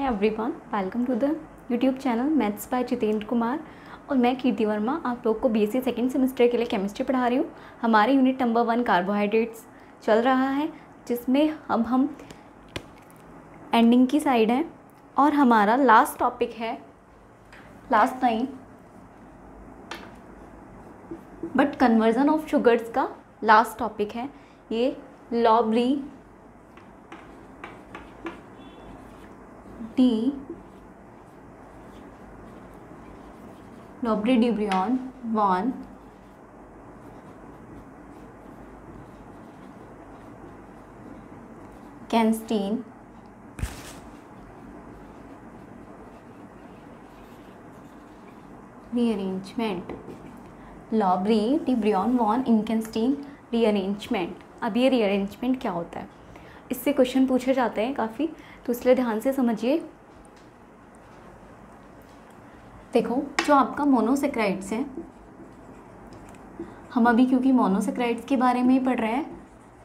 Everyone, welcome to the YouTube channel maths by Jitendra Kumar. और मैं कीर्ति वर्मा आप लोग को बीएससी सेकेंड सेमेस्टर के लिए केमिस्ट्री पढ़ा रही हूँ। हमारे यूनिट नंबर 1 कार्बोहाइड्रेट्स चल रहा है, जिसमें अब हम एंडिंग की साइड हैं और हमारा लास्ट टॉपिक है, लास्ट नहीं बट कन्वर्जन ऑफ शुगर्स का लास्ट टॉपिक है ये Lobry de Bruyn 1 Ekenstein rearrangement. Lobry de Bruyn 1 Ekenstein rearrangement. अब ये रीअरेंजमेंट क्या होता है, इससे क्वेश्चन पूछे जाते हैं काफ़ी, तो इसलिए ध्यान से समझिए। देखो, जो आपका मोनोसेक्राइड्स हैं, हम अभी क्योंकि मोनोसेक्राइड्स के बारे में ही पढ़ रहे हैं,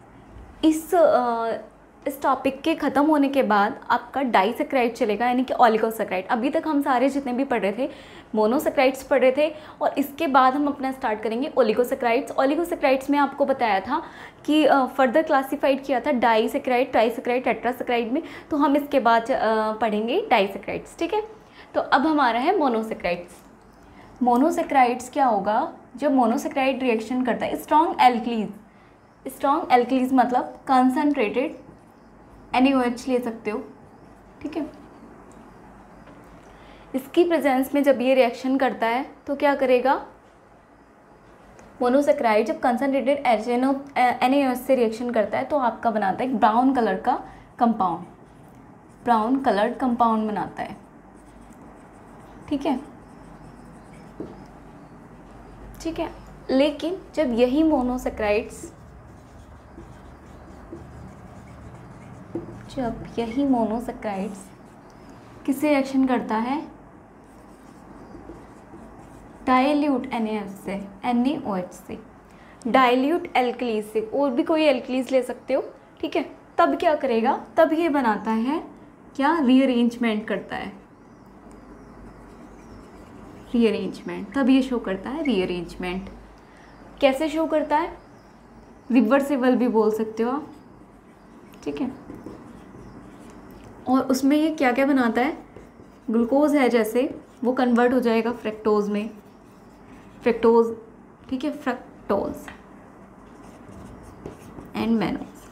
इस टॉपिक के ख़त्म होने के बाद आपका डाइसेक्राइड चलेगा, यानी कि ऑलिगोसेक्राइड। अभी तक हम सारे जितने भी पढ़ रहे थे मोनोसेक्राइड्स पढ़ रहे थे, और इसके बाद हम अपना स्टार्ट करेंगे ओलिगोसेक्राइड्स। ओलिगोसेक्राइड्स में आपको बताया था कि फर्दर क्लासिफाइड किया था डाइसेक्राइड, ट्राइसेक्राइड, टेट्रासेक्राइड में, तो हम इसके बाद पढ़ेंगे डाइसेक्राइड्स। ठीक है, तो अब हमारा है मोनोसेक्राइड्स। मोनोसेक्राइड्स क्या होगा, जब मोनोसेक्राइड रिएक्शन करता है स्ट्रॉन्ग एल्कलीज मतलब कंसनट्रेटेड NaOH ले सकते हो। ठीक है, इसकी प्रेजेंस में जब ये रिएक्शन करता है तो क्या करेगा, मोनोसेक्राइड जब कंसनट्रेटेड NaOH से रिएक्शन करता है तो आपका बनाता है एक ब्राउन कलर का कंपाउंड, ब्राउन कलर्ड कंपाउंड बनाता है। ठीक है, ठीक है, लेकिन जब यही मोनोसेक्राइड्स किससे रिएक्शन करता है, डाइल्यूट NaOH से, डाइल्यूट एल्कलीज से, और भी कोई एल्कलीज ले सकते हो। ठीक है, तब क्या करेगा, तब ये बनाता है क्या, रीअरेंजमेंट करता है, रीअरेंजमेंट, तब ये शो करता है रीअरेंजमेंट। कैसे शो करता है, रिवर्सिबल भी बोल सकते हो आप। ठीक है, और उसमें ये क्या क्या बनाता है, ग्लूकोज है जैसे, वो कन्वर्ट हो जाएगा फ्रक्टोज में, फ्रक्टोज। ठीक है, फ्रक्टोज एंड मैनोज।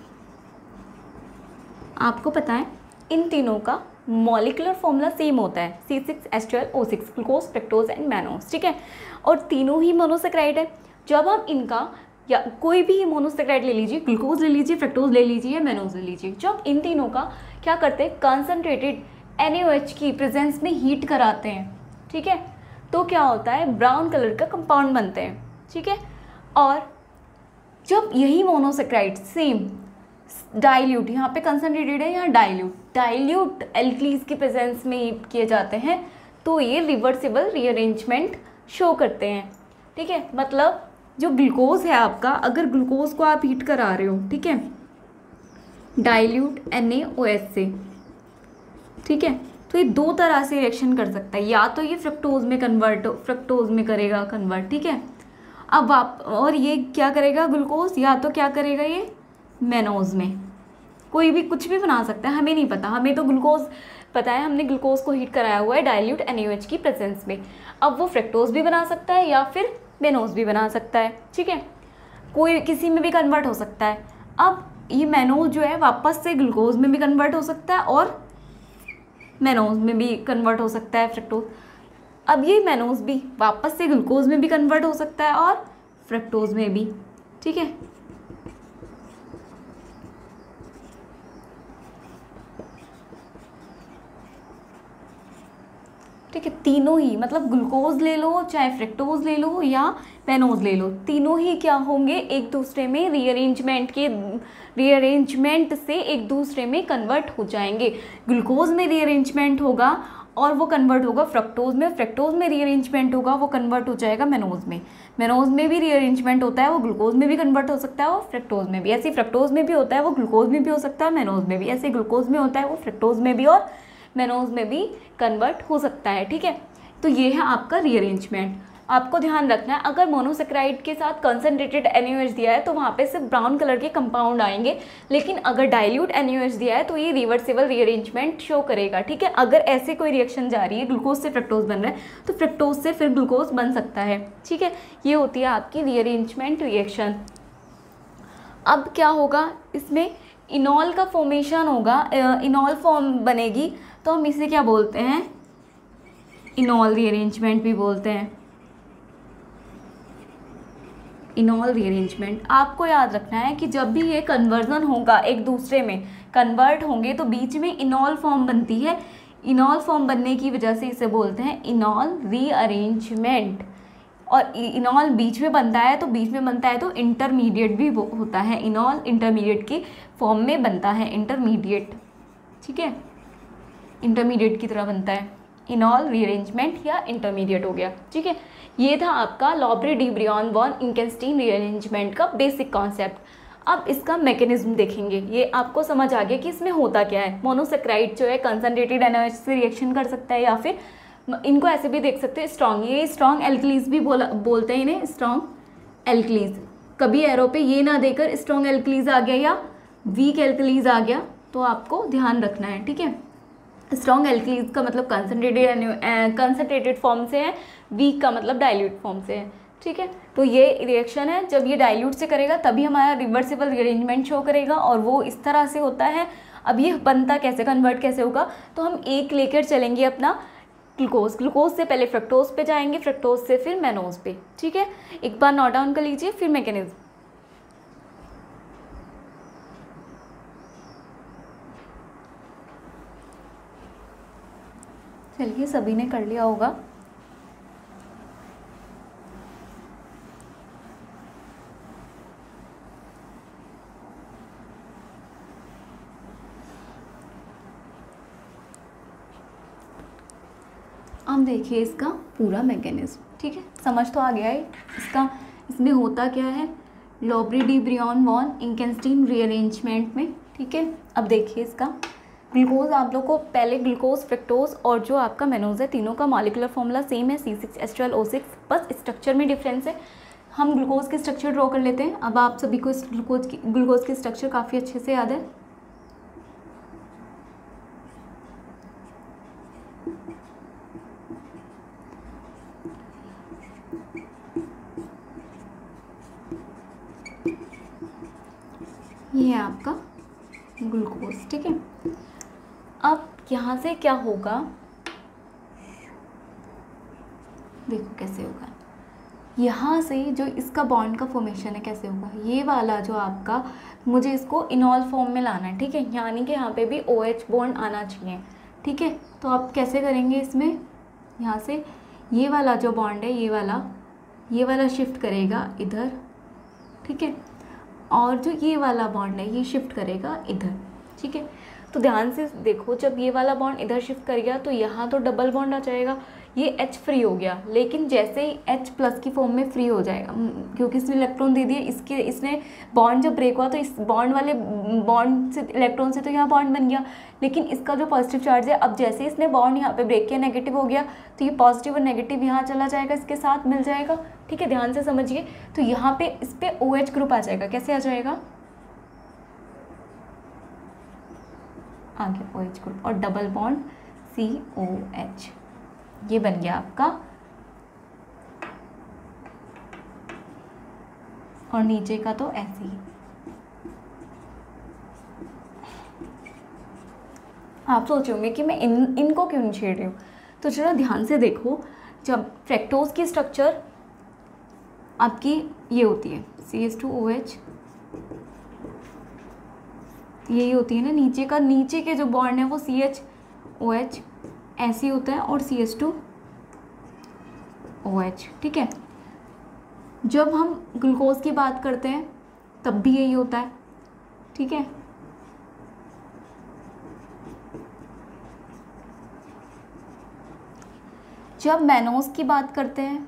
आपको पता है इन तीनों का मॉलिक्यूलर फॉर्मूला सेम होता है, C6H12O6, glucose, fructose and mannose. ठीक है, और तीनों ही मोनोसेक्राइड है। जब आप इनका या कोई भी मोनोसेक्राइड ले लीजिए, ग्लूकोज ले लीजिए, फ्रक्टोज ले लीजिए या मैनोज ले लीजिए, जब इन तीनों का क्या करते हैं, कंसनट्रेटेड NaOH की प्रेजेंस में हीट कराते हैं। ठीक है, तो क्या होता है, ब्राउन कलर का कंपाउंड बनते हैं। ठीक है, और जब यही मोनोसेक्राइड सेम डाइल्यूट, यहाँ पे कंसनट्रेटेड है, यहाँ डाइल्यूट एल्कलीज की प्रेजेंस में हीट किए जाते हैं, तो ये रिवर्सिबल रीअरेंजमेंट शो करते हैं। ठीक है, मतलब जो ग्लूकोज है आपका, अगर ग्लूकोज को आप हीट करा रहे हो, ठीक है, डाइल्यूट NaOH से, ठीक है, तो ये दो तरह से रिएक्शन कर सकता है, या तो ये फ्रक्टोज में करेगा कन्वर्ट। ठीक है, अब आप, और ये क्या करेगा ग्लूकोज, या तो क्या करेगा ये मैनोज में, कोई भी कुछ भी बना सकता है, हमें नहीं पता, हमें तो ग्लूकोज पता है, हमने ग्लूकोज को हीट कराया हुआ है डाइल्यूट NaOH की प्रेजेंस में। अब वो फ्रक्टोज भी बना सकता है या फिर मैनोज भी बना सकता है। ठीक है, कोई किसी में भी कन्वर्ट हो सकता है। अब ये मैनोज जो है वापस से ग्लूकोज में भी कन्वर्ट हो सकता है और मैनोज में भी कन्वर्ट हो सकता है फ्रक्टोज। अब ये मैनोज भी वापस से ग्लूकोज में भी कन्वर्ट हो सकता है और फ्रक्टोज में भी। ठीक है, ठीक है, तीनों ही, मतलब ग्लूकोज ले लो, चाहे फ्रक्टोज ले लो या मैनोज ले लो, तीनों ही क्या होंगे, एक दूसरे में रीअरेंजमेंट से एक दूसरे में कन्वर्ट हो जाएंगे। ग्लूकोज में रीअरेंजमेंट होगा और वो कन्वर्ट होगा फ्रक्टोज में, फ्रक्टोज में रीअरेंजमेंट होगा, वो कन्वर्ट हो जाएगा मैनोज में, मैनोज में भी रीअरेंजमेंट होता है, वो ग्लूकोज में भी कन्वर्ट हो सकता है और फ्रक्टोज में भी। ऐसे फ्रक्टोज में भी होता है, वो ग्लूकोज में भी हो सकता है, मैनोज में भी। ऐसे ग्लूकोज में होता है, वो फ्रक्टोज में भी और मेनोज में भी कन्वर्ट हो सकता है, ठीक है। तो ये है आपका रीअरेंजमेंट। आपको ध्यान रखना है, अगर मोनोसेक्राइड के साथ कंसनट्रेटेड NaOH दिया है तो वहाँ पे सिर्फ ब्राउन कलर के कंपाउंड आएंगे, लेकिन अगर डाइल्यूट NaOH दिया है तो ये रिवर्सिबल रीअरेंजमेंट शो करेगा, ठीक है। अगर ऐसे कोई रिएक्शन जा रही है, ग्लूकोज से फ्रक्टोज बन रहा है तो फ्रक्टोज से फिर ग्लूकोज बन सकता है, ठीक है। ये होती है आपकी रीअरेंजमेंट रिएक्शन। अब क्या होगा, इसमें इनॉल का फॉर्मेशन होगा, इनॉल फॉर्म बनेगी, तो हम इसे क्या बोलते हैं, इनॉल रीअरेंजमेंट भी बोलते हैं, इनॉल रीअरेंजमेंट। आपको याद रखना है कि जब भी ये कन्वर्जन होगा, एक दूसरे में कन्वर्ट होंगे तो बीच में इनॉल फॉर्म बनती है। इनॉल फॉर्म बनने की वजह से इसे बोलते हैं इनॉल रीअरेंजमेंट। और इनॉल बीच में बनता है, तो बीच में बनता है तो इंटरमीडिएट भी होता है, इनॉल इंटरमीडिएट की फॉर्म में बनता है, इंटरमीडिएट, ठीक है, इंटरमीडिएट की तरह बनता है, इनॉल रीअरेंजमेंट या इंटरमीडिएट हो गया, ठीक है। ये था आपका Lobry de Bruyn van Ekenstein rearrangement का बेसिक कॉन्सेप्ट। अब इसका मैकेनिज्म देखेंगे, ये आपको समझ आ गया कि इसमें होता क्या है। मोनोसेक्राइड जो है कंसनट्रेटेड NaOH से रिएक्शन कर सकता है, या फिर इनको ऐसे भी देख सकते हैं स्ट्रॉन्ग, ये स्ट्रॉन्ग एल्कलीज भी बोलते हैं इन्हें, स्ट्रॉन्ग एल्कलीज। कभी एरो पे ये ना देकर स्ट्रॉन्ग एल्कलीज आ गया या वीक एल्कलीज आ गया तो आपको ध्यान रखना है, ठीक है। स्ट्रॉन्ग एल्कलीज का मतलब कंसनट्रेटेड फॉर्म से है, वीक का मतलब डाइल्यूट फॉर्म से है, ठीक है। तो ये रिएक्शन है, जब ये डाइल्यूट से करेगा तभी हमारा रिवर्सिबल रीअरेंजमेंट शो करेगा, और वो इस तरह से होता है। अब ये बनता कैसे, कन्वर्ट कैसे होगा, तो हम एक लेकर चलेंगे अपना ग्लूकोज, ग्लूकोज से पहले फ्रक्टोज पे जाएंगे, फ्रक्टोज से फिर मेनोज पे, ठीक है। एक बार नोट डाउन कर लीजिए, फिर मैकेनिज्म। चलिए, सभी ने कर लिया होगा। अब देखिए इसका पूरा मैकेनिज्म, ठीक है, समझ तो आ गया है इसका, इसमें होता क्या है Lobry de Bruyn van Ekenstein rearrangement में, ठीक है। अब देखिए इसका ग्लूकोज, आप लोग को पहले ग्लूकोज, फ्रक्टोज और जो आपका मेनोज है, तीनों का मॉलिक्यूलर फॉर्मूला सेम है, C6H12O6, बस स्ट्रक्चर में डिफरेंस है। हम ग्लूकोज की स्ट्रक्चर ड्रॉ कर लेते हैं। अब आप सभी को ग्लूकोज की स्ट्रक्चर काफ़ी अच्छे से याद है। ये है आपका ग्लूकोज, ठीक है। अब यहाँ से क्या होगा, देखो कैसे होगा, यहाँ से जो इसका बॉन्ड का फॉर्मेशन है कैसे होगा, ये वाला जो आपका, मुझे इसको इनॉल फॉर्म में लाना है, ठीक है, यानी कि यहाँ पे भी OH बॉन्ड आना चाहिए, ठीक है। तो आप कैसे करेंगे, इसमें यहाँ से ये वाला जो बॉन्ड है, ये वाला शिफ्ट करेगा इधर, ठीक है, और जो ये वाला बॉन्ड है ये शिफ्ट करेगा इधर, ठीक है। तो ध्यान से देखो, जब ये वाला बॉन्ड इधर शिफ्ट कर गया तो यहाँ तो डबल बॉन्ड आ जाएगा, ये H फ्री हो गया, लेकिन जैसे ही H प्लस की फॉर्म में फ्री हो जाएगा, क्योंकि इसने इलेक्ट्रॉन दे दिए, इसने बॉन्ड जब ब्रेक हुआ तो इस बॉन्ड वाले बॉन्ड से, इलेक्ट्रॉन से तो यहाँ बॉन्ड बन गया, लेकिन इसका जो पॉजिटिव चार्ज है, अब जैसे इसने बॉन्ड यहाँ पे ब्रेक किया, नेगेटिव हो गया, तो ये पॉजिटिव और नेगेटिव यहाँ चला जाएगा, इसके साथ मिल जाएगा, ठीक है। ध्यान से समझिए, तो यहाँ पे इस पे OH ग्रुप आ जाएगा, कैसे आ जाएगा, आगे OH ग्रुप और डबल बॉन्ड COH, ये बन गया आपका, और नीचे का तो ऐसे ही। आप सोच होंगे कि मैं इनको क्यों नहीं छेड़ रही हूँ, तो जरा ध्यान से देखो, जब फ्रैक्टोज की स्ट्रक्चर आपकी ये होती है CH2OH, यही होती है ना, नीचे के जो बॉन्ड है वो CHOH ऐसे ही होता है, और CH2OH, ठीक है। जब हम ग्लूकोज की बात करते हैं तब भी यही होता है, ठीक है। जब मेनोज की बात करते हैं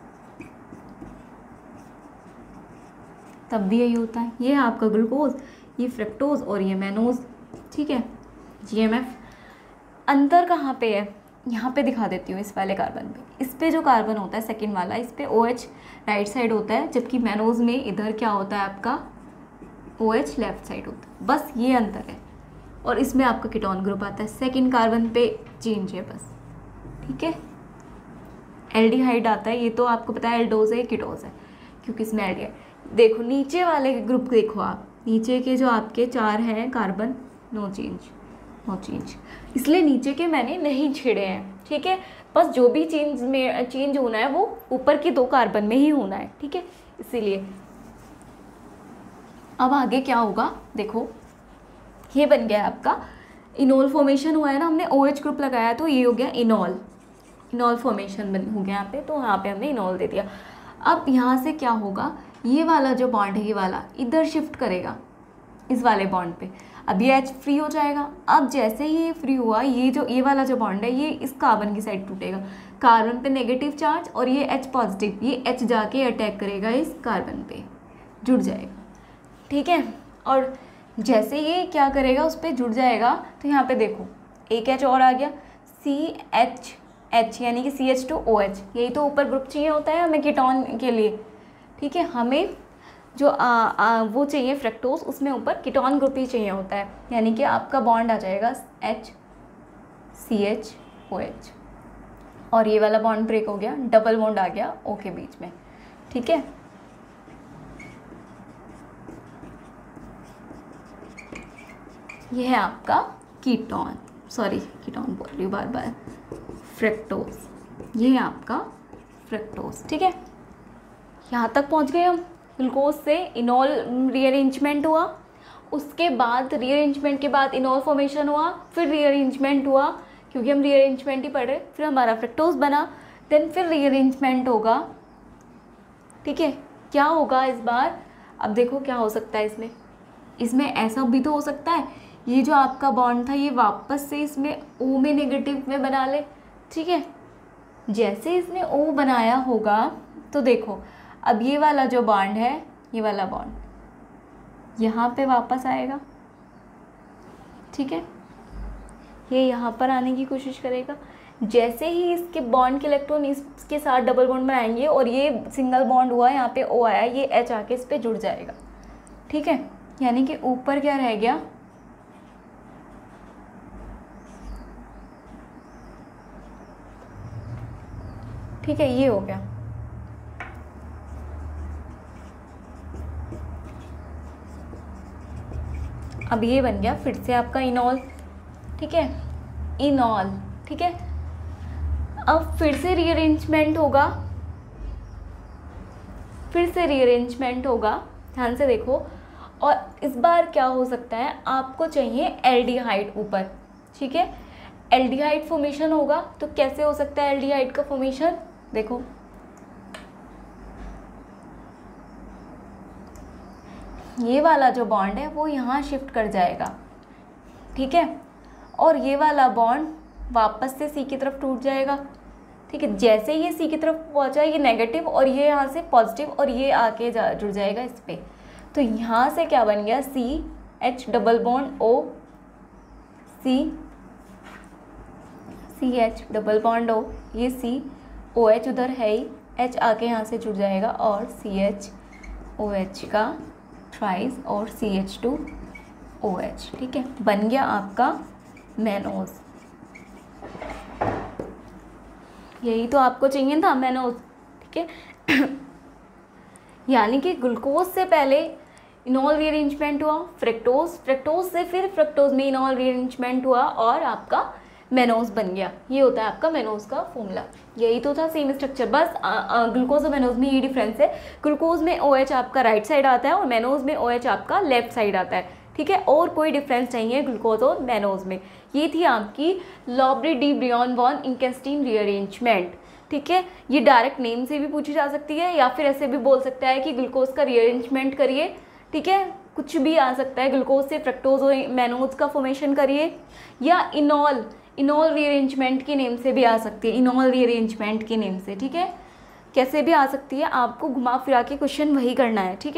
तब भी यही होता है, ये है आपका ग्लूकोज, ये फ्रक्टोज और ये मैनोज, ठीक है, GMF। अंतर कहाँ पे है, यहाँ पे दिखा देती हूँ इस वाले कार्बन पे। इस पे जो कार्बन होता है सेकंड वाला, इस पे OH राइट साइड होता है, जबकि मैनोज में इधर क्या होता है आपका OH लेफ्ट साइड होता है, बस ये अंतर है। और इसमें आपका कीटोन ग्रुप आता है, सेकंड कार्बन पे चेंज है बस, ठीक है। एल्डिहाइड आता है, ये तो आपको पता है एल्डोज है कीटोज है, क्योंकि इसमें एल्डिहाइड। देखो नीचे वाले ग्रुप देखो आप, नीचे के जो आपके 4 हैं कार्बन, नो चेंज, इसलिए नीचे के मैंने नहीं छेड़े हैं, ठीक है। बस जो भी चेंज होना है वो ऊपर के 2 कार्बन में ही होना है, ठीक है, इसीलिए। अब आगे क्या होगा देखो, ये बन गया आपका इनोल फॉर्मेशन हुआ है ना, हमने OH ग्रुप लगाया तो ये हो गया इनोल फॉर्मेशन हो गया यहाँ पे, तो यहाँ पे हमने इनोल दे दिया। अब यहाँ से क्या होगा, ये वाला जो बॉन्ड है ये वाला इधर शिफ्ट करेगा इस वाले बॉन्ड पे, अब ये H फ्री हो जाएगा। अब जैसे ही ये फ्री हुआ, ये वाला जो बॉन्ड है ये इस कार्बन की साइड टूटेगा, कार्बन पे नेगेटिव चार्ज और ये H पॉजिटिव, ये H जाके अटैक करेगा इस कार्बन पे, जुड़ जाएगा, ठीक है। और जैसे ये क्या करेगा, उस पर जुड़ जाएगा, तो यहाँ पे देखो एक H और आ गया, CH यानी कि CH2OH, यही तो ऊपर ग्रुप चाहिए होता है हमें कीटोन के लिए, ठीक है। हमें जो वो चाहिए फ्रक्टोज, उसमें ऊपर कीटोन ग्रुप ही चाहिए होता है, यानी कि आपका बॉन्ड आ जाएगा HCHOH, और ये वाला बॉन्ड ब्रेक हो गया, डबल बॉन्ड आ गया O के बीच में, ठीक है। ये है आपका कीटोन बोल रही हूँ बार, फ्रक्टोज, ये है आपका फ्रक्टोज, ठीक है। यहाँ तक पहुँच गए हम। ग्लूकोज से इनोल रीअरेंजमेंट हुआ, उसके बाद रीअरेंजमेंट के बाद इनोल फॉर्मेशन हुआ, फिर रीअरेंजमेंट हुआ, क्योंकि हम रीअरेंजमेंट ही पढ़ रहे, फिर हमारा फ्रक्टोज बना, देन फिर रीअरेंजमेंट होगा, ठीक है। क्या होगा इस बार, अब देखो क्या हो सकता है इसमें ऐसा भी तो हो सकता है, ये जो आपका बॉन्ड था ये वापस से इसमें O में नेगेटिव में बना ले, ठीक है। जैसे इसने O बनाया होगा तो देखो अब ये वाला जो बॉन्ड है, ये वाला बॉन्ड यहाँ पे वापस आएगा, ठीक है, ये यहाँ पर आने की कोशिश करेगा। जैसे ही इसके बॉन्ड के इलेक्ट्रॉन इसके साथ डबल बॉन्ड बनाएंगे और ये सिंगल बॉन्ड हुआ, यहाँ पे O आया, ये H आके इस पे जुड़ जाएगा, ठीक है। यानी कि ऊपर क्या रह गया, ठीक है, ये हो गया। अब ये बन गया फिर से आपका इनोल, ठीक है, इनोल, ठीक है। अब फिर से रीअरेंजमेंट होगा, ध्यान से देखो। और इस बार क्या हो सकता है, आपको चाहिए एल्डिहाइड ऊपर, ठीक है, एल्डिहाइड फॉर्मेशन होगा। तो कैसे हो सकता है एल्डिहाइड का फॉर्मेशन, देखो ये वाला जो बॉन्ड है वो यहाँ शिफ्ट कर जाएगा, ठीक है, और ये वाला बॉन्ड वापस से C की तरफ टूट जाएगा, ठीक है। जैसे ये C की तरफ पहुँचा, ये नेगेटिव और ये यहाँ से पॉजिटिव, और ये आके जुड़ जाएगा इस पे। तो यहाँ से क्या बन गया, CH double bond O, CH double bond O, ये COH उधर है ही, H आके यहाँ से जुड़ जाएगा और CHOH का ट्राइस और CH2OH, ठीक है, बन गया आपका मैनोज। यही तो आपको चाहिए था, मैनोज, ठीक है। यानी कि ग्लूकोज से पहले इनोल रीअरेंजमेंट हुआ, फ्रक्टोज से फिर फ्रक्टोज में इनोल रीअरेंजमेंट हुआ और आपका मैनोज बन गया। ये होता है आपका मैनोज का फॉर्मूला। यही तो था, सेम स्ट्रक्चर, बस ग्लूकोज और मैनोज में ये डिफरेंस है। ग्लूकोज में OH आपका राइट साइड आता है और मैनोज में OH आपका लेफ्ट साइड आता है, ठीक है। और कोई डिफरेंस नहीं है ग्लूकोज और मैनोज में। ये थी आपकी Lobry de Bruyn van Ekenstein rearrangement, ठीक है। ये डायरेक्ट नेम से भी पूछी जा सकती है या फिर ऐसे भी बोल सकता है कि ग्लूकोज का रीअरेंजमेंट करिए, ठीक है, कुछ भी आ सकता है। ग्लूकोज से फ्रक्टोज और मैनोज का फॉर्मेशन करिए, या इनोल रीअरेंजमेंट के नेम से भी आ सकती है, इनोल रीअरेंजमेंट के नेम से, ठीक है, कैसे भी आ सकती है। आपको घुमा फिरा के क्वेश्चन वही करना है, ठीक है।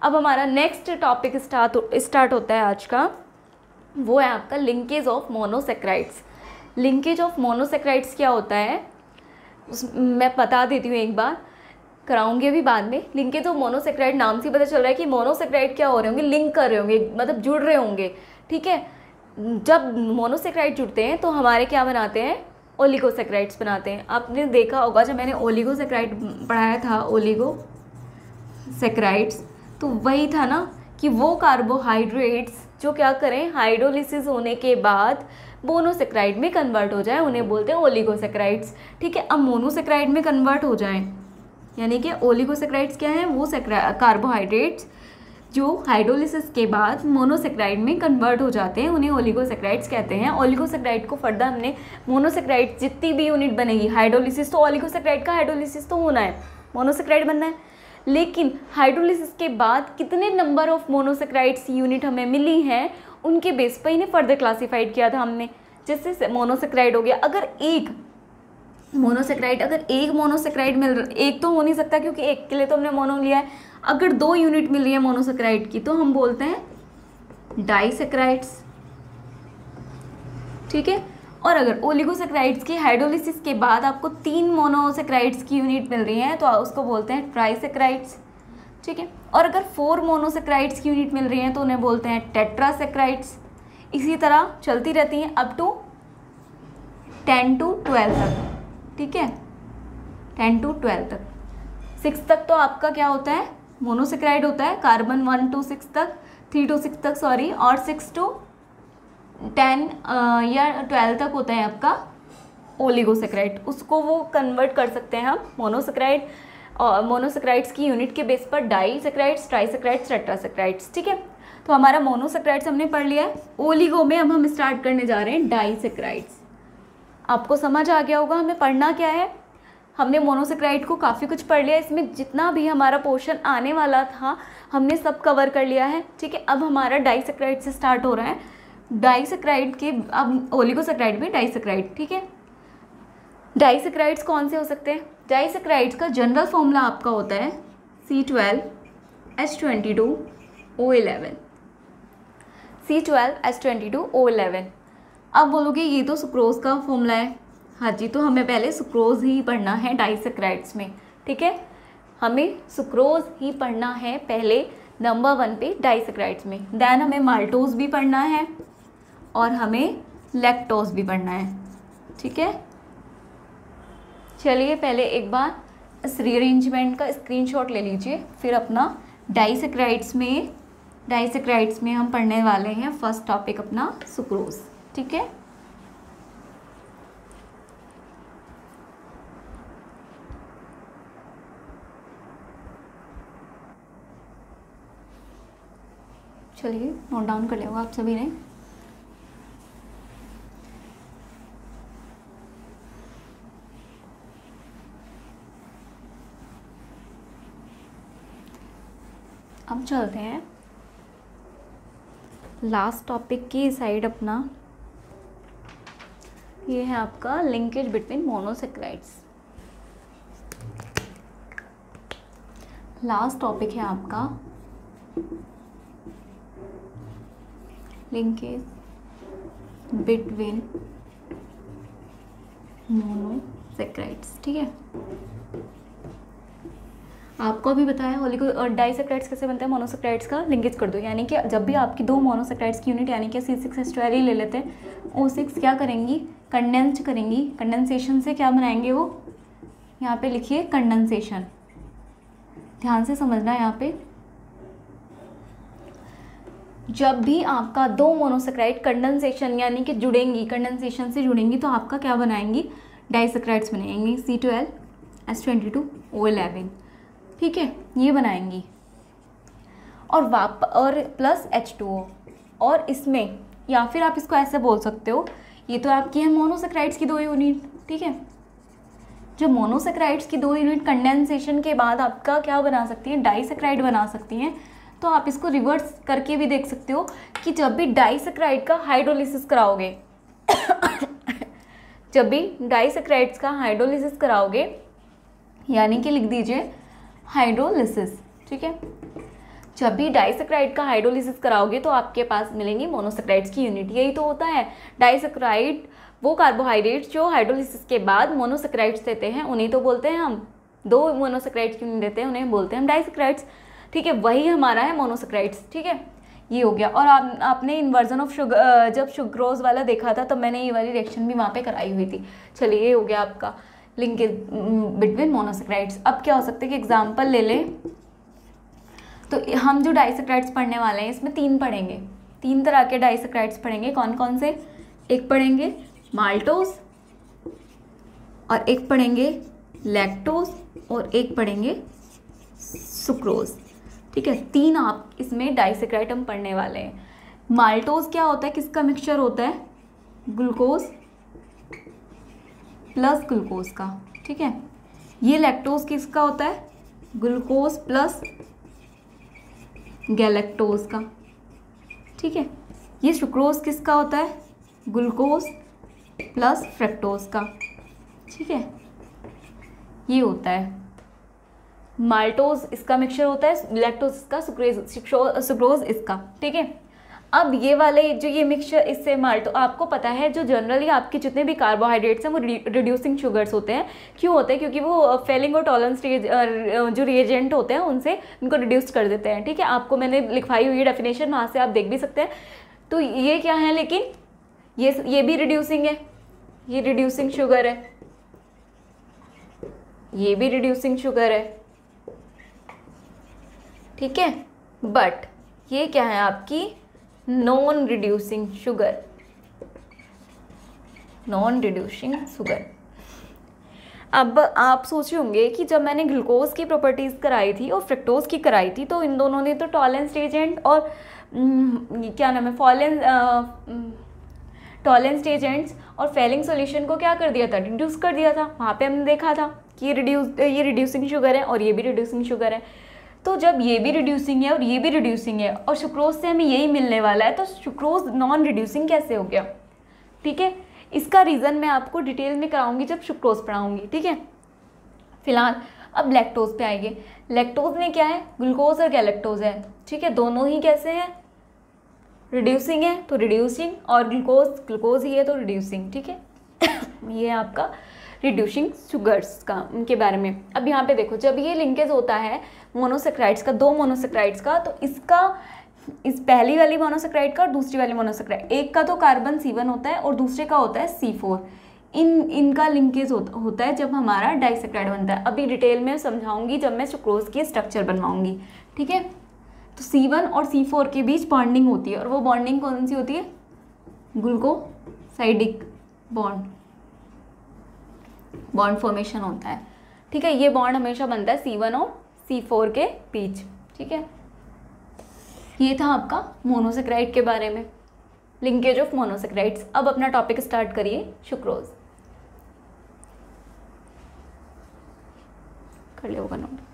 अब हमारा नेक्स्ट टॉपिक स्टार्ट होता है आज का, वो है आपका linkage of monosaccharides. Linkage of monosaccharides क्या होता है मैं बता देती हूँ, एक बार कराऊंगी अभी बाद में। लिंकेज ऑफ मोनोसेक्राइड नाम से पता चल रहा है कि मोनोसेक्राइड क्या हो रहे होंगे, लिंक कर रहे होंगे, मतलब जुड़ रहे होंगे, ठीक है। जब मोनोसेक्राइड जुड़ते हैं तो हमारे क्या बनाते हैं, ओलिगोसेक्राइड्स बनाते हैं। आपने देखा होगा जब मैंने ओलिगोसेक्राइड पढ़ाया था, ओलिगोसेक्राइड्स, तो वही था ना कि वो कार्बोहाइड्रेट्स जो क्या करें, हाइड्रोलिसिस होने के बाद मोनोसेक्राइड में कन्वर्ट हो जाए, उन्हें बोलते हैं ओलिगोसेक्राइड्स, ठीक है। अब मोनोसेक्राइड में कन्वर्ट हो जाएं, यानी कि ओलिगोसेक्राइड्स क्या हैं, वो कार्बोहाइड्रेट्स जो हाइड्रोलिसिस के बाद मोनोसेक्राइड में कन्वर्ट हो जाते हैं, उन्हें ओलिगोसेक्राइड्स कहते हैं। ओलिगोसेक्राइड को फर्दर हमने मोनोसेक्राइड जितनी भी यूनिट बनेगी, हाइड्रोलिसिस तो ओलिगोसेक्राइड का हाइड्रोलिसिस तो होना है, मोनोसेक्राइड बनना है, लेकिन हाइड्रोलिसिस के बाद कितने नंबर ऑफ मोनोसेक्राइड्स यूनिट हमें मिली हैं उनके बेस पर इन्हें फर्दर क्लासीफाइड किया था हमने। जैसे मोनोसेक्राइड हो गया, अगर एक मोनोसेक्राइड मिल रहा, एक तो हो नहीं सकता क्योंकि एक के लिए तो हमने मोनो लिया है, अगर 2 यूनिट मिल रही है मोनोसेक्राइड की तो हम बोलते हैं डाइसेक्राइड्स, ठीक है। और अगर ओलिगोसेक्राइड्स की हाइड्रोलिसिस के बाद आपको 3 मोनोसेक्राइड्स की यूनिट मिल रही है तो उसको बोलते हैं ट्राइसेक्राइड्स, ठीक है। और अगर 4 मोनोसेक्राइड्स की यूनिट मिल रही है तो उन्हें बोलते हैं टेट्रासेक्राइड्स। इसी तरह चलती रहती हैं अप टू 10 to 12 तक, ठीक है, 10 to 12 तक। 6 तक तो आपका क्या होता है, मोनोसेक्राइड होता है, कार्बन 1 to 6 तक, 3 to 6 तक सॉरी, और 6 to 10 या 12 तक होता है आपका ओलिगोसेक्राइड। उसको वो कन्वर्ट कर सकते हैं हम मोनोसेक्राइड, और मोनोसेक्राइड्स की यूनिट के बेस पर डाइसेक्राइड्स, ट्राइसेक्राइड्स, टेट्रासेक्राइड्स, ठीक है। तो हमारा मोनोसेक्राइड्स हमने पढ़ लिया है। ओलिगो में अब हम स्टार्ट करने जा रहे हैं डाइसेक्राइड्स। आपको समझ आ गया होगा हमें पढ़ना क्या है। हमने मोनोसेक्राइड को काफ़ी कुछ पढ़ लिया, इसमें जितना भी हमारा पोर्शन आने वाला था हमने सब कवर कर लिया है, ठीक है। अब हमारा डाइसेक्राइड से स्टार्ट हो रहा है। डाइसेक्राइड के अब ओलिगोसेक्राइड में डाइसेक्राइड, ठीक है। डाइसेक्राइड्स कौन से हो सकते हैं, डाइसेक्राइड्स का जनरल फॉर्मूला आपका होता है C12H22O11, C12H22O11। अब बोलोगे ये तो सुक्रोज का फॉर्मूला है, हाँ जी, तो हमें पहले सुक्रोज ही पढ़ना है डाइसेक्राइड्स में, ठीक है। हमें सुक्रोज ही पढ़ना है पहले नंबर 1 पे डाइसेक्राइड्स में, देन हमें माल्टोज भी पढ़ना है और हमें लैक्टोज भी पढ़ना है, ठीक है। चलिए पहले एक बार इस रीअरेंजमेंट का स्क्रीनशॉट ले लीजिए, फिर अपना डाइसेक्राइड्स में हम पढ़ने वाले हैं फर्स्ट टॉपिक अपना सुक्रोज, ठीक है। चलिए नोट डाउन कर लिया होगा आप सभी ने। अब चलते हैं लास्ट टॉपिक की साइड अपना, ये है आपका linkage between monosaccharides. Last topic है आपका लिंकेज बिटवीन मोनोसेक्राइड्स, ठीक है। आपको अभी बताया ओलिगो और डाइसेक्राइड्स कैसे बनते हैं, मोनोसेक्राइड्स का लिंकेज कर दो, यानी कि जब भी आपकी 2 मोनोसेक्राइड्स की यूनिट यानी कि C6H12 ले लेते हैं, O6 क्या करेंगी, कंडेंस्ड करेंगी, कंडेंसेशन से क्या बनाएंगे वो, यहाँ पे लिखिए कंडेंसेशन, ध्यान से समझना यहाँ पे। जब भी आपका 2 मोनोसेक्राइड कंडेंसेशन यानी कि जुड़ेंगी, कंडेंसेशन से जुड़ेंगी तो आपका क्या बनाएंगी, डाइसेक्राइड्स बनाएंगी, C12H22O11, ठीक है, ये बनाएंगी। और प्लस H2O, और इसमें या फिर आप इसको ऐसे बोल सकते हो, ये तो आपकी है मोनोसेक्राइड्स की 2 यूनिट, ठीक है। जो मोनोसेक्राइड्स की 2 यूनिट कंडेंसेशन के बाद आपका क्या बना सकती हैं, डाइसेक्राइड बना सकती हैं। तो आप इसको रिवर्स करके भी देख सकते हो कि जब भी डाइसेक्राइड का हाइड्रोलिसिस कराओगे जब भी डाइसेक्राइड्स का हाइड्रोलिसिस कराओगे, यानी कि लिख दीजिए हाइड्रोलिसिस, ठीक है। जब भी डाइसेक्राइड का हाइड्रोलिसिस कराओगे तो आपके पास मिलेंगी मोनोसेक्राइड्स की यूनिट। यही तो होता है, डाइसेक्राइड वो कार्बोहाइड्रेट्स जो हाइड्रोलिसिस के बाद मोनोसेक्राइड्स देते हैं उन्हें तो बोलते हैं हम, 2 मोनोसेक्राइड्स की यूनिट देते हैं उन्हें बोलते हैं हम डाइसेक्राइड्स। ठीक है, वही हमारा है मोनोसेक्राइड्स। ठीक है, ये हो गया। और आपने इन्वर्जन ऑफ शुगर जब सुक्रोज वाला देखा था तब मैंने ये वाली रिएक्शन भी वहाँ पे कराई हुई थी। चलिए, ये हो गया आपका लिंकेज बिटवीन मोनोसेक्राइड्स। अब क्या हो सकता है कि एग्जाम्पल ले लें, तो हम जो डाइसेक्राइड्स पढ़ने वाले हैं इसमें 3 पढ़ेंगे, 3 तरह के डाइसेक्राइड्स पढ़ेंगे। कौन कौन से? एक पढ़ेंगे माल्टोज, और एक पढ़ेंगे लैक्टोज, और एक पढ़ेंगे सुक्रोज। ठीक है, 3 आप इसमें डाइसेक्राइड हम पढ़ने वाले हैं। माल्टोज क्या होता है, किसका मिक्सचर होता है? ग्लूकोज प्लस ग्लूकोज का। ठीक है, ये लैक्टोज किसका होता है? ग्लूकोज प्लस गैलेक्टोज का। ठीक है, ये सुक्रोज किसका होता है? ग्लूकोज प्लस फ्रक्टोज का। ठीक है, ये होता है माल्टोज, इसका मिक्सचर होता है, लैक्टोज इसका, सुक्रोज इसका। ठीक है, अब ये वाले जो ये मिक्सचर इससे माल्टो, आपको पता है जो जनरली आपके जितने भी कार्बोहाइड्रेट्स हैं वो रिड्यूसिंग शुगर्स होते हैं। क्यों होते हैं? क्योंकि वो फेलिंग और टॉलरेंस जो रिएजेंट होते हैं उनसे उनको रिड्यूस कर देते हैं। ठीक है, आपको मैंने लिखवाई हुई डेफिनेशन, वहाँ से आप देख भी सकते हैं। तो ये क्या है, लेकिन ये भी रिड्यूसिंग है, ये रिड्यूसिंग शुगर है, ये भी रिड्यूसिंग शुगर है। ठीक है, बट ये क्या है आपकी non reducing sugar, non reducing sugar. अब आप सोचे होंगे कि जब मैंने ग्लूकोज की प्रॉपर्टीज़ कराई थी और फ्रक्टोज की कराई थी तो इन दोनों ने तो टॉलरेंस एजेंट और क्या नाम है टॉलरेंस एजेंट्स और फेलिंग सॉल्यूशन को क्या कर दिया था? रिड्यूस कर दिया था। वहाँ पे हमने देखा था कि ये रिड्यूसिंग शुगर है और ये भी रिड्यूसिंग शुगर है। तो जब ये भी रिड्यूसिंग है और ये भी रिड्यूसिंग है और सुक्रोज से हमें यही मिलने वाला है, तो सुक्रोज नॉन रिड्यूसिंग कैसे हो गया? ठीक है, इसका रीज़न मैं आपको डिटेल में कराऊंगी जब सुक्रोज पढ़ाऊंगी। ठीक है, फिलहाल अब लैक्टोज पे आएंगे। लैक्टोज में क्या है? ग्लूकोज और गैलेक्टोज है। ठीक है, दोनों ही कैसे हैं? रिड्यूसिंग है तो रिड्यूसिंग, और ग्लूकोज ही है तो रिड्यूसिंग। ठीक है, ये आपका रिड्यूसिंग शुगर्स का उनके बारे में। अब यहाँ पे देखो, जब ये लिंकेज होता है मोनोसेक्राइड्स का, 2 मोनोसेक्राइड्स का, तो इसका इस पहली वाली मोनोसेक्राइड का और दूसरी वाली मोनोसेक्राइड, एक का तो कार्बन C1 होता है और दूसरे का होता है C4। इनका लिंकेज होता है जब हमारा डाइसेक्राइड बनता है। अभी डिटेल में समझाऊंगी जब मैं सुक्रोज की स्ट्रक्चर बनवाऊंगी। ठीक है, तो C1 और C4 के बीच बॉन्डिंग होती है, और वो बॉन्डिंग कौन सी होती है? ग्लूकोसाइडिक बॉन्ड फॉर्मेशन होता है। ठीक है, ये बॉन्ड हमेशा बनता है C1 और C4 के बीच। ठीक है, ये था आपका मोनोसेक्राइड के बारे में, लिंकेज ऑफ मोनोसेक्राइड्स। अब अपना टॉपिक स्टार्ट करिए, सुक्रोज कर लिया होगा नोट।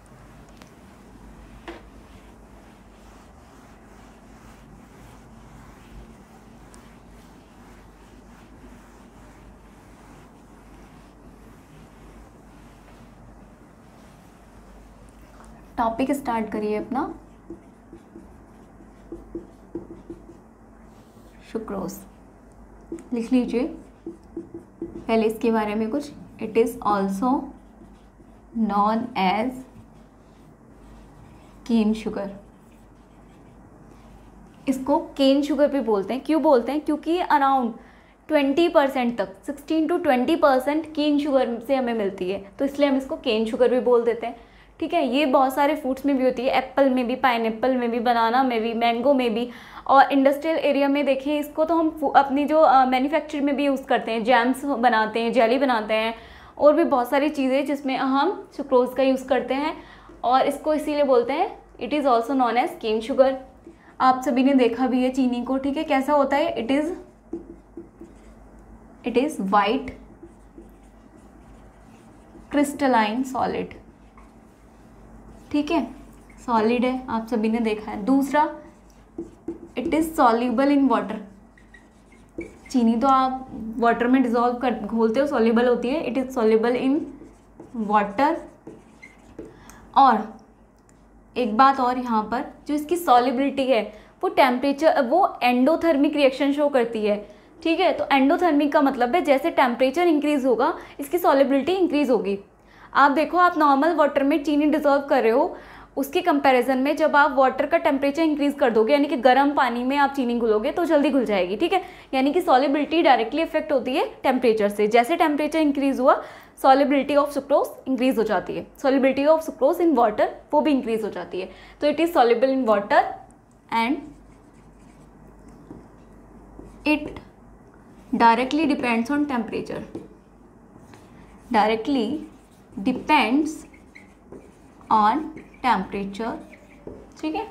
टॉपिक स्टार्ट करिए अपना, सुक्रोज लिख लीजिए पहले इसके बारे में कुछ। It is also known as cane sugar. इसको केन शुगर भी बोलते हैं। क्यों बोलते हैं? क्योंकि अराउंड 20% तक, 16 to 20% केन शुगर से हमें मिलती है, तो इसलिए हम इसको केन शुगर भी बोल देते हैं। ठीक है, ये बहुत सारे फ्रूट्स में भी होती है, एप्पल में भी, पाइनएप्पल में भी, बनाना में भी, मैंगो में भी, और इंडस्ट्रियल एरिया में देखें इसको तो हम अपनी जो मैन्युफैक्चर में भी यूज़ करते हैं, जैम्स बनाते हैं, जेली बनाते हैं, और भी बहुत सारी चीज़ें जिसमें हम सुक्रोज का यूज़ करते हैं, और इसको इसीलिए बोलते हैं it is also known as cane sugar. आप सभी ने देखा भी है चीनी को। ठीक है, कैसा होता है? It is white crystalline solid. ठीक है, सॉलिड है, आप सभी ने देखा है। दूसरा, it is soluble in water. चीनी तो आप वाटर में डिजोल्व कर घोलते हो, सॉल्युबल होती है। It is soluble in water. और एक बात और यहाँ पर, जो इसकी सॉलिबिलिटी है वो टेम्परेचर, वो एंडोथर्मिक रिएक्शन शो करती है, ठीक है। तो एंडोथर्मिक का मतलब है जैसे टेम्परेचर इंक्रीज होगा इसकी सॉलिबिलिटी इंक्रीज होगी। आप देखो, आप नॉर्मल वाटर में चीनी डिजॉल्व कर रहे हो, उसके कंपैरिजन में जब आप वाटर का टेम्परेचर इंक्रीज कर दोगे, यानी कि गर्म पानी में आप चीनी घुलोगे तो जल्दी घुल जाएगी, ठीक है। यानी कि सॉलिबिलिटी डायरेक्टली इफेक्ट होती है टेम्परेचर से। जैसे टेम्परेचर इंक्रीज हुआ सॉलिबिलिटी ऑफ सुक्रोज इंक्रीज हो जाती है, solubility of sucrose in water वो भी इंक्रीज हो जाती है। तो it is soluble in water and it directly depends on temperature, directly depends on temperature, ठीक है।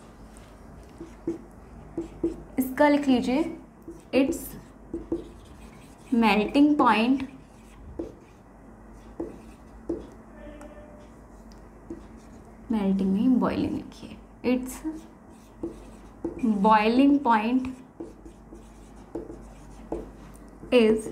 इसका लिख लीजिए, इट्स मेल्टिंग पॉइंट मेल्टिंग नहीं बॉइलिंग लिखिए, its boiling point is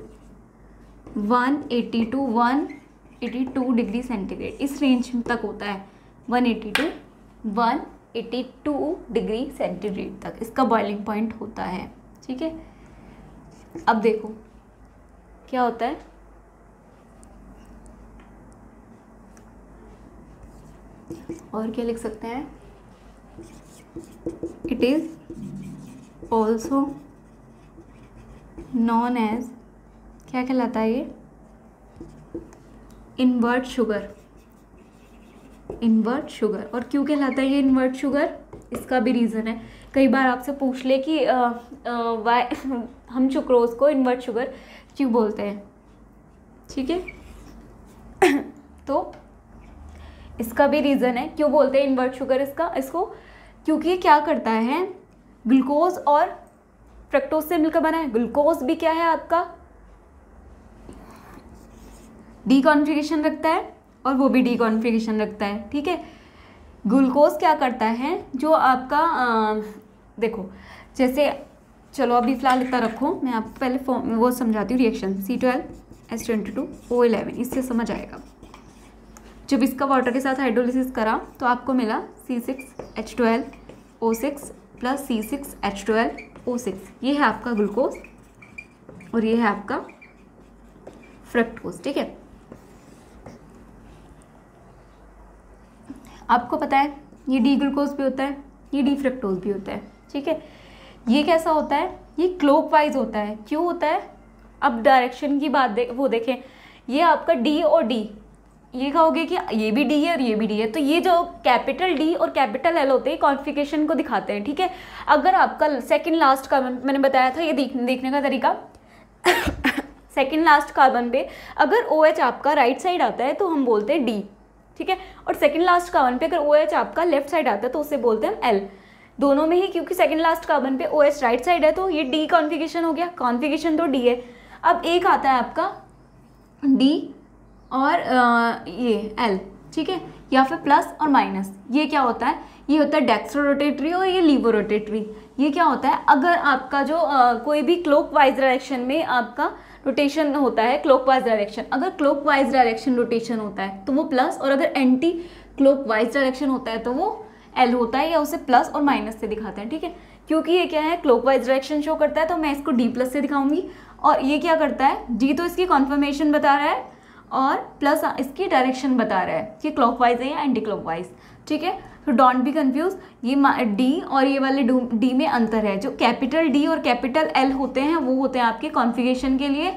180 to 182 degree centigrade. इस रेंज तक होता है 180 to 182 डिग्री सेंटीग्रेड तक इसका बॉइलिंग पॉइंट होता है, ठीक है। अब देखो क्या होता है, और क्या लिख सकते हैं, इट इज ऑल्सो नॉन एज, क्या कहलाता है ये, इनवर्ट शुगर, इनवर्ट शुगर। और क्यों कहलाता है ये इनवर्ट शुगर, इसका भी रीज़न है। कई बार आपसे पूछ ले कि वाई हम सुक्रोज को इनवर्ट शुगर क्यों बोलते हैं, ठीक है। तो इसका भी रीज़न है क्यों बोलते हैं इनवर्ट शुगर इसको, क्योंकि ये क्या करता है, ग्लूकोज और फ्रक्टोज से मिलकर बना है। ग्लूकोज भी क्या है आपका, डी कॉन्फ़िगरेशन रखता है और वो भी डी कॉन्फ़िगरेशन रखता है, ठीक है। ग्लूकोज क्या करता है, जो आपका देखो, जैसे चलो अभी फिलहाल इतना रखो, मैं आपको पहले वो समझाती हूँ रिएक्शन C12H22O11, इससे समझ आएगा। जब इसका वाटर के साथ हाइड्रोलिसिस करा तो आपको मिला C6H12O6 प्लस C6H12O6, ये है आपका ग्लूकोज और ये है आपका फ्रक्टोज, ठीक है। आपको पता है ये डी ग्लूकोज भी होता है, ये डी फ्रक्टोज भी होता है, ठीक है। ये कैसा होता है, ये क्लॉकवाइज होता है। क्यों होता है, अब डायरेक्शन की बात वो देखें, ये आपका डी और डी, ये कहोगे कि ये भी डी है और ये भी डी है, तो ये जो कैपिटल डी और कैपिटल एल होते हैं कॉन्फ़िगरेशन को दिखाते हैं, ठीक है। अगर आपका सेकंड लास्ट कार्बन, मैंने बताया था ये देखने का तरीका सेकंड लास्ट कार्बन पे अगर OH आपका राइट साइड आता है तो हम बोलते हैं डी, ठीक है। और सेकंड लास्ट कार्बन पे अगर OH आपका लेफ्ट साइड आता है तो उसे बोलते हैं एल। दोनों में ही, क्योंकि सेकंड लास्ट कार्बन पे OH राइट साइड है तो ये डी कॉन्फ़िगरेशन हो गया, कॉन्फ़िगरेशन तो डी है। अब एक आता है आपका डी और ये एल, ठीक है, या फिर प्लस और माइनस। ये क्या होता है, ये होता है डेक्स्ट्रो रोटेटरी और ये लीवो रोटेटरी। ये क्या होता है, अगर आपका जो कोई भी क्लॉकवाइज डायरेक्शन में आपका रोटेशन होता है, क्लॉकवाइज डायरेक्शन, अगर क्लॉकवाइज डायरेक्शन रोटेशन होता है तो वो प्लस, और अगर एंटी क्लॉकवाइज डायरेक्शन होता है तो वो एल होता है, या उसे प्लस और माइनस से दिखाते हैं, ठीक है। क्योंकि ये क्या है, क्लॉकवाइज डायरेक्शन शो करता है तो मैं इसको डी प्लस से दिखाऊंगी, और ये क्या करता है, डी तो इसकी कॉन्फर्मेशन बता रहा है और प्लस इसकी डायरेक्शन बता रहा है कि क्लॉकवाइज है या एंटी क्लॉकवाइज, ठीक है। तो डोंट बी कंफ्यूज, ये डी और ये वाले डी में अंतर है। जो कैपिटल डी और कैपिटल एल होते हैं वो होते हैं आपके कॉन्फ़िगरेशन के लिए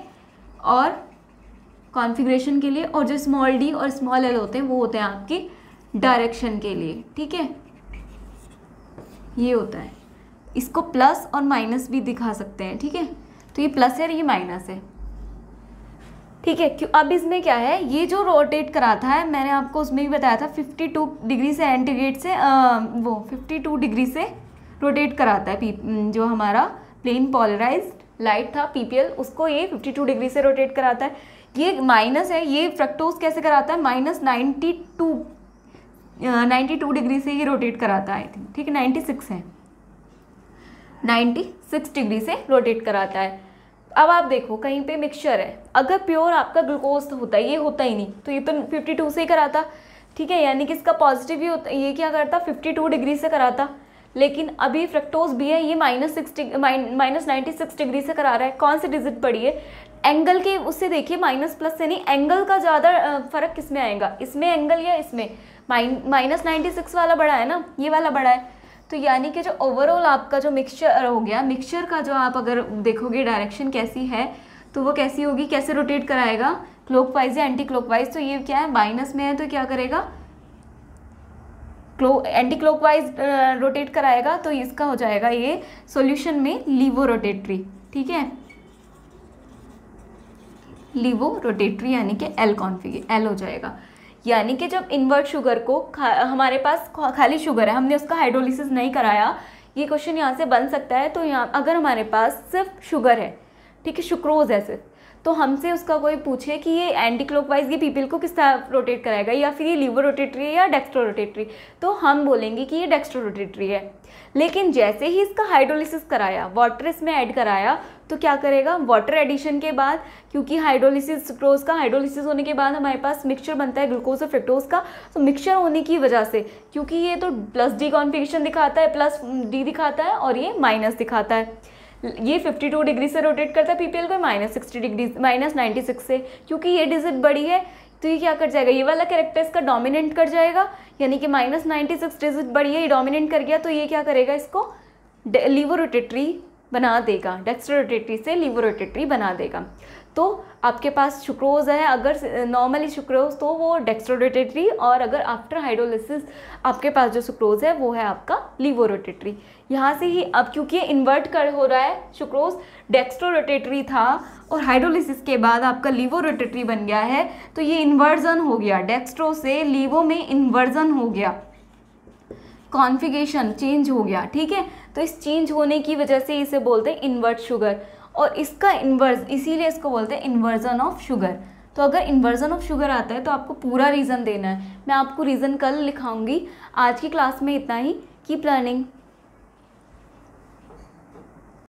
और जो स्मॉल डी और स्मॉल एल होते हैं वो होते हैं आपकी डायरेक्शन के लिए, ठीक है। ये होता है, इसको प्लस और माइनस भी दिखा सकते हैं, ठीक है। तो ये प्लस है और ये माइनस है, ठीक है। क्यों, अब इसमें क्या है, ये जो रोटेट कराता है, मैंने आपको उसमें भी बताया था 52 डिग्री सेंटीग्रेड से वो 52 डिग्री से रोटेट कराता है। जो हमारा प्लेन पोलराइज्ड लाइट था PPL, उसको ये 52 डिग्री से रोटेट कराता है। ये माइनस है, ये फ्रक्टोज कैसे कराता है, माइनस 92 डिग्री से ये रोटेट कराता है, आई थिंक, ठीक है। 96 है, 96 डिग्री से रोटेट कराता है। अब आप देखो कहीं पे मिक्सचर है, अगर प्योर आपका ग्लूकोज होता है, ये होता ही नहीं, तो ये तो 52 से ही कराता। ठीक है, यानी कि इसका पॉजिटिव ही होता, ये क्या करता 52 डिग्री से कराता, लेकिन अभी फ्रक्टोज भी है ये -96 डिग्री से करा रहा है। कौन सी डिजिट बड़ी है, एंगल के उससे देखिए, माइनस प्लस से नहीं, एंगल का ज़्यादा फर्क किस में आएगा, इसमें एंगल या इसमें, -96 वाला बड़ा है ना, ये वाला बड़ा है। तो यानी कि जो ओवरऑल आपका जो मिक्सचर हो गया, मिक्सचर का जो आप अगर देखोगे डायरेक्शन कैसी है तो वो कैसी होगी, कैसे रोटेट कराएगा, क्लॉकवाइज या एंटी क्लॉकवाइज। तो ये क्या है, माइनस में है तो क्या करेगा, एंटी क्लॉकवाइज रोटेट कराएगा। तो इसका हो जाएगा ये सॉल्यूशन में लीवो रोटेटरी, ठीक है, लीवो रोटेटरी यानी कि एल कॉन्फिग, एल हो जाएगा। यानी कि जब इन्वर्ट शुगर को हमारे पास खाली शुगर है, हमने उसका हाइड्रोलिसिस नहीं कराया, ये क्वेश्चन यहाँ से बन सकता है। तो यहाँ अगर हमारे पास सिर्फ शुगर है, ठीक है, सुक्रोज है सिर्फ, तो हमसे उसका कोई पूछे कि ये एंटी क्लॉकवाइज ये पीपल को किस तरह रोटेट कराएगा, या फिर ये लीवर रोटेटरी है या डेक्स्ट्रो रोटेटरी, तो हम बोलेंगे कि ये डेक्स्ट्रो रोटेटरी है। लेकिन जैसे ही इसका हाइड्रोलिसिस कराया, वाटर इसमें ऐड कराया, तो क्या करेगा, वाटर एडिशन के बाद, क्योंकि हाइड्रोलिसिस सुक्रोज का हाइड्रोलिसिस होने के बाद हमारे पास मिक्सचर बनता है ग्लूकोज और फ्रक्टोज का, तो मिक्सचर होने की वजह से, क्योंकि ये तो +D कॉन्फिगरेशन दिखाता है, +D दिखाता है और ये माइनस दिखाता है, ये 52 डिग्री से रोटेट करता है पीपीएल को, -60 डिग्री -96 से, क्योंकि ये डिजिट बड़ी है तो ये क्या कर जाएगा, ये वाला कैरेक्टर इसका डोमिनेंट कर जाएगा, यानी कि -96 डिजिट बड़ी है, ये डोमिनेंट कर गया, तो ये क्या करेगा, इसको लीवो रोटेटरी बना देगा, डेक्स्ट्रो रोटेटरी से लीवो रोटेटरी बना देगा। तो आपके पास सुक्रोज है, अगर नॉर्मली सुक्रोज तो वो डेक्स्ट्रो रोटेटरी, और अगर आफ्टर हाइड्रोलिसिस आपके पास जो सुक्रोज है वो है आपका लीवो रोटेटरी। यहाँ से ही अब क्योंकि इन्वर्ट कर हो रहा है, सुक्रोज डेक्स्ट्रो रोटेटरी था और हाइड्रोलिसिस के बाद आपका लीवो रोटेटरी बन गया है, तो ये इन्वर्जन हो गया, डेक्स्ट्रो से लीवो में इन्वर्जन हो गया, कॉन्फिगरेशन चेंज हो गया, ठीक है। तो इस चेंज होने की वजह से इसे बोलते हैं इन्वर्ट शुगर, और इसका इन्वर्स, इसीलिए इसको बोलते हैं इन्वर्जन ऑफ शुगर। तो अगर इन्वर्जन ऑफ शुगर आता है तो आपको पूरा रीज़न देना है, मैं आपको रीज़न कल लिखाऊंगी। आज की क्लास में इतना ही, कीप लर्निंग।